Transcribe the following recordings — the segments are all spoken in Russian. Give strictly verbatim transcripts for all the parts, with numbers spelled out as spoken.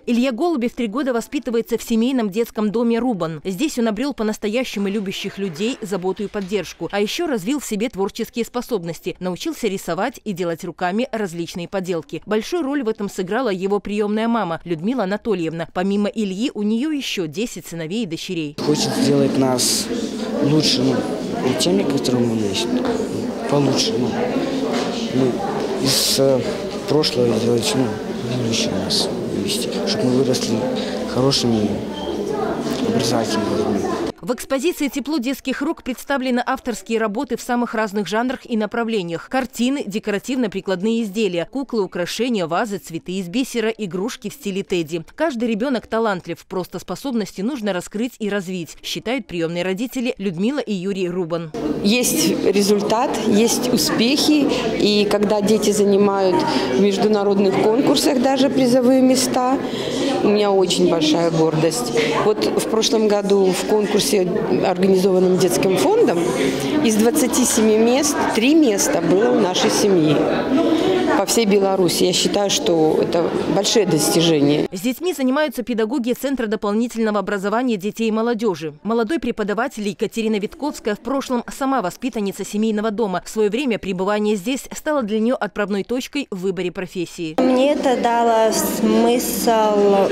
Илья Голубев три года воспитывается в семейном детском доме «Рубан». Здесь он обрел по-настоящему любящих людей, заботу и поддержку. А еще развил в себе творческие способности, научился рисовать и делать руками различные поделки. Большую роль в этом сыграла его приемная мама Людмила Анатольевна. Помимо Ильи, у нее еще десять сыновей и дочерей. Хочет сделать нас лучше, ну, теми, которые мы есть, получше. Ну, ну, из э, прошлого сделать, ну, будущее нас вывести, чтобы мы выросли хорошими, образовательными людьми. В экспозиции «Тепло детских рук» представлены авторские работы в самых разных жанрах и направлениях. Картины, декоративно-прикладные изделия, куклы, украшения, вазы, цветы из бисера, игрушки в стиле Тедди. Каждый ребенок талантлив, просто способности нужно раскрыть и развить, считают приемные родители Людмила и Юрий Рубан. Есть результат, есть успехи, и когда дети занимают в международных конкурсах даже призовые места, у меня очень большая гордость. Вот в прошлом году в конкурсе, организованном детским фондом, из двадцати семи мест три места было у нашей семьи по всей Беларуси. Я считаю, что это большое достижение. С детьми занимаются педагоги Центра дополнительного образования детей и молодежи. Молодой преподаватель Екатерина Витковская в прошлом сама воспитанница семейного дома. В свое время пребывание здесь стало для нее отправной точкой в выборе профессии. Мне это дало смысл,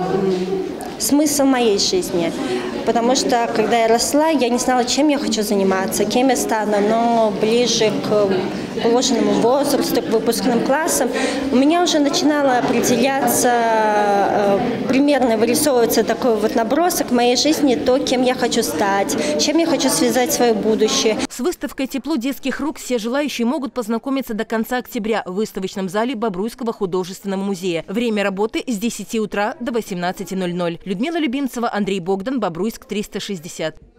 смысл моей жизни. Потому что, когда я росла, я не знала, чем я хочу заниматься, кем я стану, но ближе к положенному возрасту, к выпускным классам, у меня уже начинало определяться, примерно вырисовываться такой вот набросок моей жизни, то, кем я хочу стать, чем я хочу связать свое будущее. С выставкой «Тепло детских рук» все желающие могут познакомиться до конца октября в выставочном зале Бобруйского художественного музея. Время работы с десяти утра до восемнадцати ноль-ноль. Людмила Любимцева, Андрей Богдан, Бобруйск триста шестьдесят.